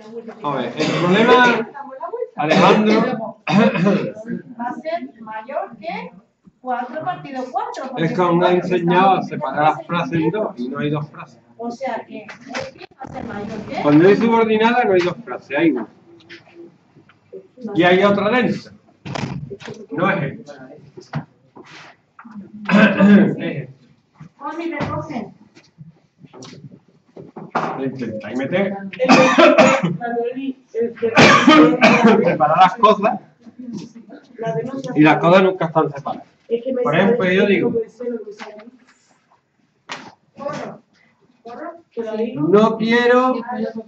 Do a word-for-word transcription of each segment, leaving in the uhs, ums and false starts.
A ver, el problema, Alejandro, Va a ser mayor que cuatro partido cuatro. es que aún me ha enseñado a separar las frases en dos y no hay dos frases. O sea que X va a ser mayor que... Cuando hay subordinada no hay dos frases, hay una. Y hay otra dentro. No es esto. Es esto. Con mi recoge. Intentáis meter. Separar las cosas. Y las cosas nunca están separadas. Por ejemplo, yo digo. No quiero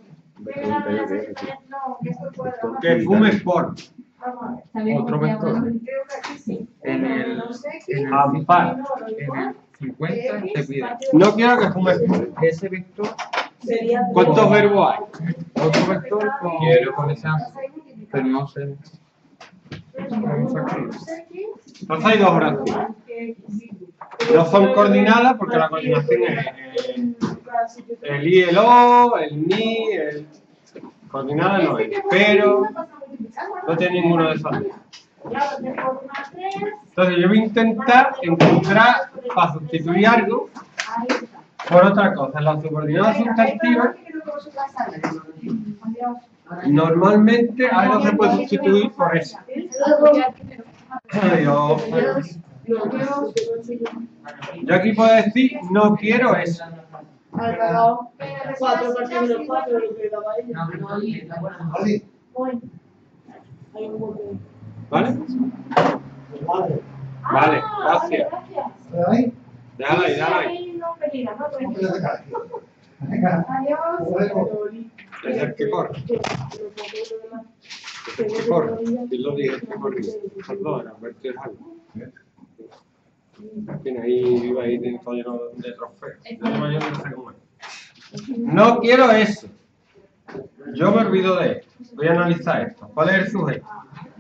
que fumes por otro vector. En el, en el, Ampar. en el cincuenta te pide No quiero que fumes por. ese vector, ¿Cuántos verbos hay? otro vector con, Quiero. con ese ángulo, pero no sé. Vamos a escribir. Entonces hay dos oraciones. No son coordinadas porque la coordinación es eh, el i, el o, el ni, el... Coordinada no es, pero no tiene ninguno de esos. Entonces yo voy a intentar encontrar, para sustituir algo, por otra cosa. La subordinada sustantiva, normalmente algo se puede sustituir por eso. Yo, yo aquí puedo decir, no quiero eso. cuatro partidos de cuatro, lo que daba ella. ¿Vale? Vale, gracias. Déjala ahí, déjala ahí. Es el que corre. Es el que corre. Y lo dije, el que corre. Perdón, a ver qué es algo. Tiene ahí, viva ahí, tiene todo lleno de trofeos. Yo no sé cómo es. No quiero eso. Yo me olvido de esto. Voy a analizar esto. ¿Cuál es el sujeto?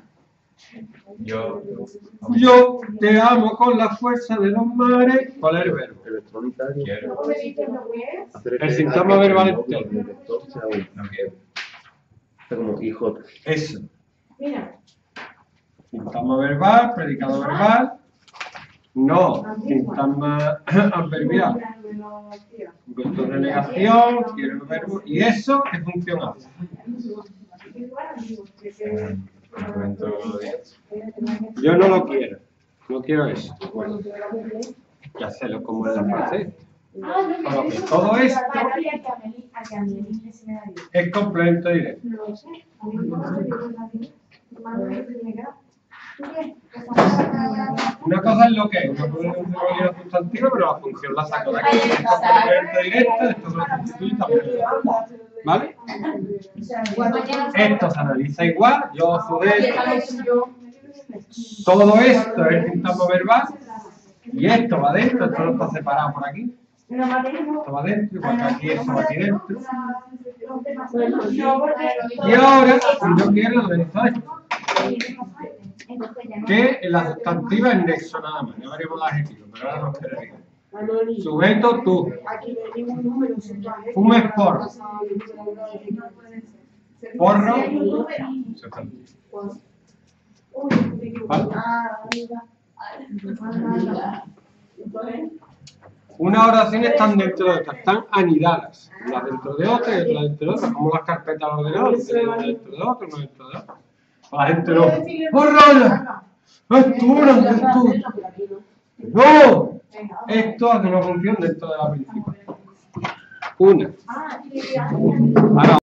Yo, Yo te amo con la fuerza de los mares. ¿Cuál es el verbo? Electrónica, quiero, El síntoma verbal entero. no quiero. como hijo. Eso. Mira. Sintagma verbal, predicado verbal. No, sintagma adverbial. Vector de negación, quiero el verbo. ¿Y eso qué función hace? Yo no lo quiero. No quiero eso. Bueno, ya sé lo como es la frase. Solo que todo esto es complemento directo. Una cosa es lo que es una probabilidad sustantiva, pero la función la saco de aquí. Esto es complemento directo, esto se lo sustituye también. ¿Vale? Esto se analiza igual, yo sujeto. Todo esto es el sintagma verbal. Y esto va dentro, esto no está separado por aquí. Esto va dentro, igual que aquí, esto va aquí dentro. Y ahora, si yo quiero analizar esto. Que en la sustantiva es nexo nada más. Ya veremos el adjetivo, pero ahora nos quedaría. Sujeto tú. Fumes porro. Porro. ¿Vale? Unas oraciones están dentro de otras, están anidadas. Unas dentro de otras y otras dentro de otras, como las carpetas ordenadas, una dentro de otra, una dentro de otra. La gente no. ¡Borrala! ¡Esto esto! ¡No! Esto hace una función dentro de la principal. Una. Ahora.